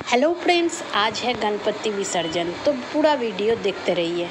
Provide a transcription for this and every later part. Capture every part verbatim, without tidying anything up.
Hello friends, आज है गणपति विसर्जन, तो पूरा वीडियो देखते रहिए।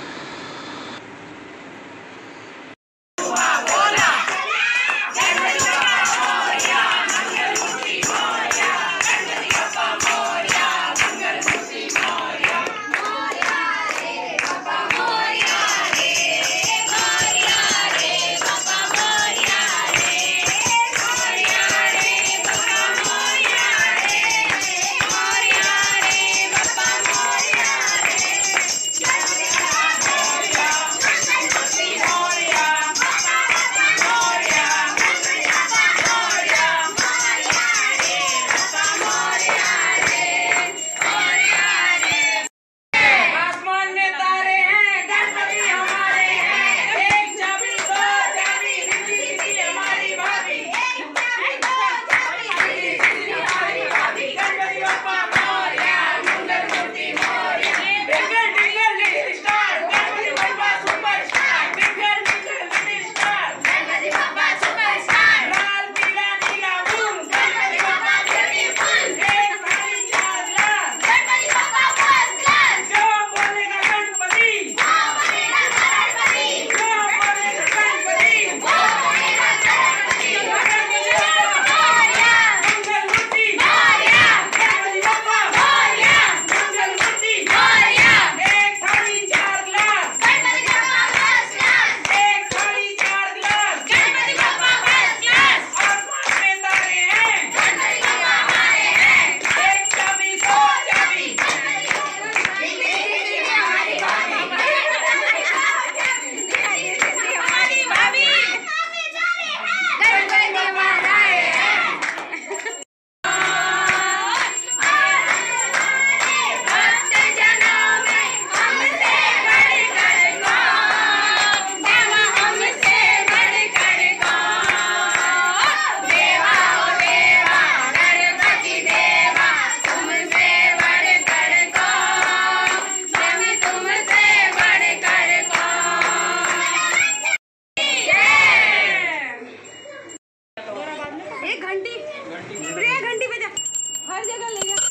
घंटी बजा, हर जगह ले जा।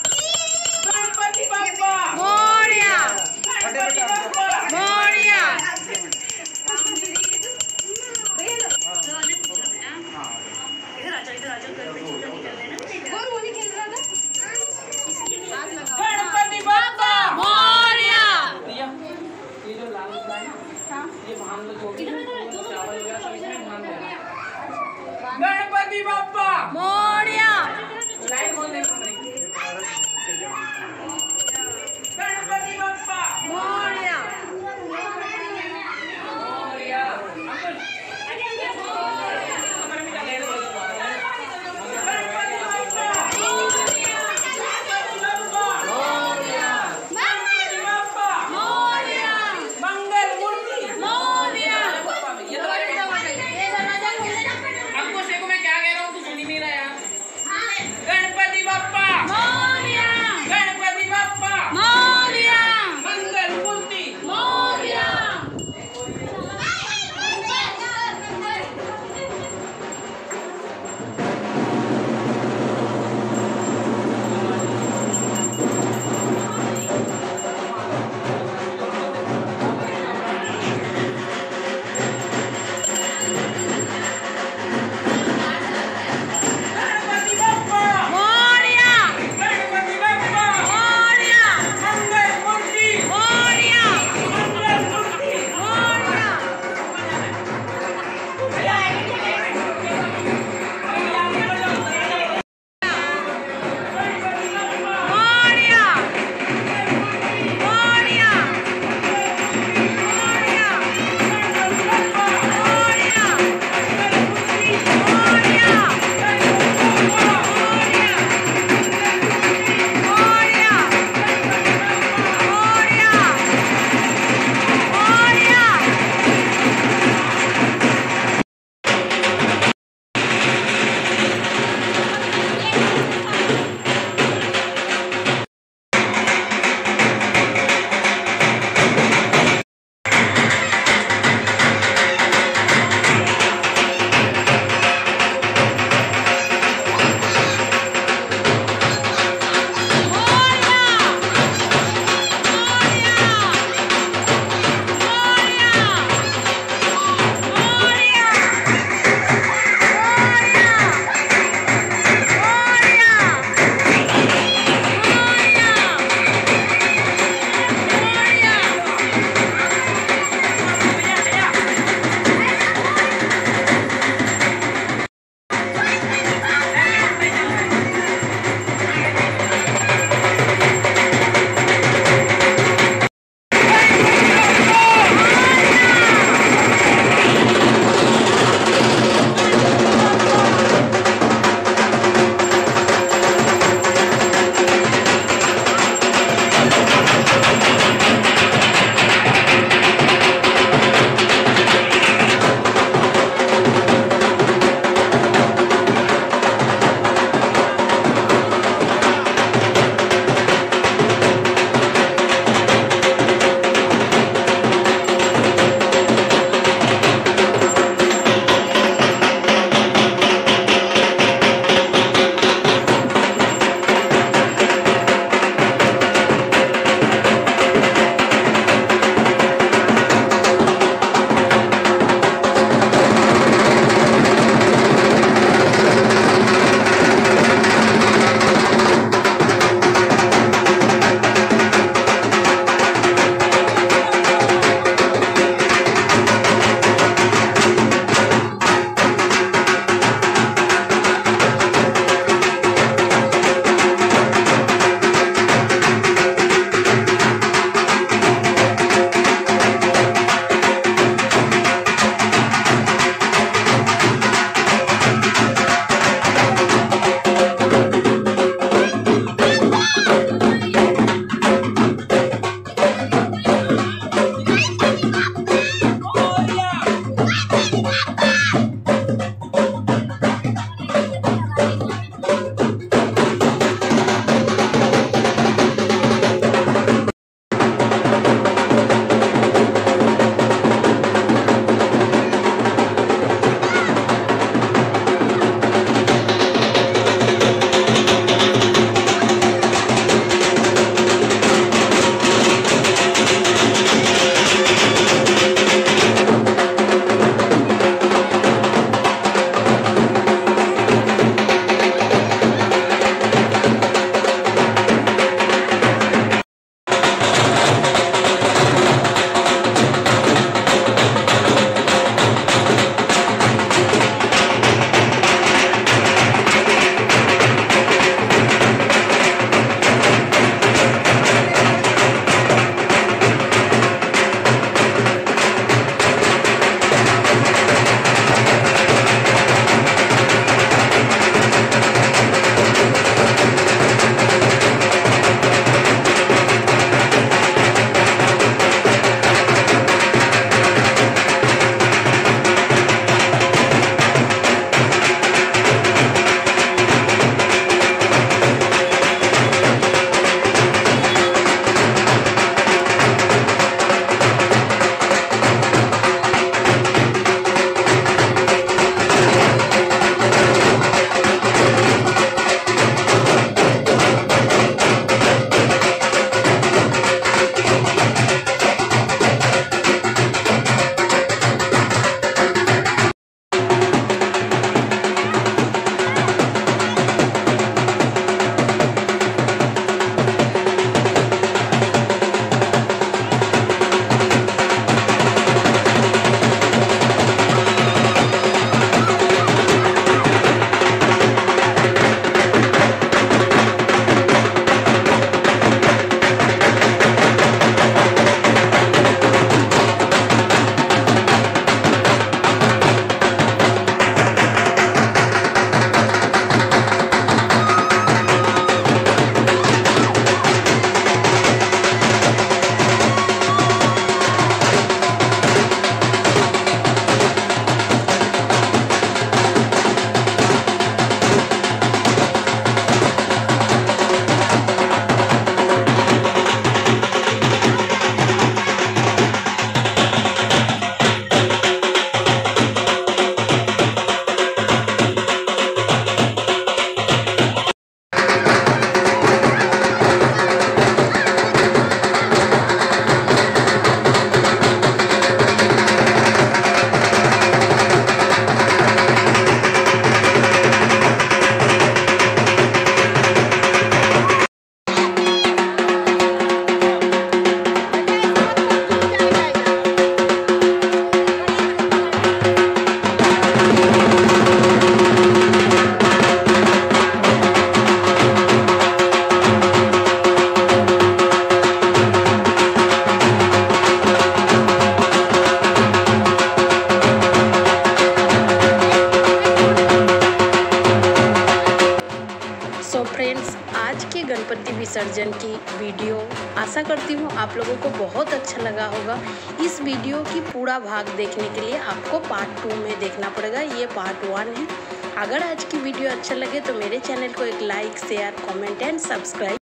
गणपति बप्पा मोरया, गणपति बप्पा मोरया। इधर आजा, इधर आजा, कौन होली खेल रहा था? गणपति बप्पा मोरया। ये जो लाल है ना, ये भांग लो, जो चावल वगैरह सब इसमें भांग देना। गणपति बप्पा मोरया। लाइट बोल दे। गणपति बप्पा मोरया। मोरया। अंकल हमारे में डाले दो। गणपति बप्पा मोरया। गणपति बप्पा मोरया। मंगल मूर्ति मोरया। ये तो आपको से को मैं क्या कह रहा हूँ, तू सुन ही नहीं रहा यार। गणपति बप्पा गणपति विसर्जन की वीडियो। आशा करती हूँ आप लोगों को बहुत अच्छा लगा होगा। इस वीडियो की पूरा भाग देखने के लिए आपको पार्ट टू में देखना पड़ेगा, ये पार्ट वन है। अगर आज की वीडियो अच्छा लगे तो मेरे चैनल को एक like, share, comment and subscribe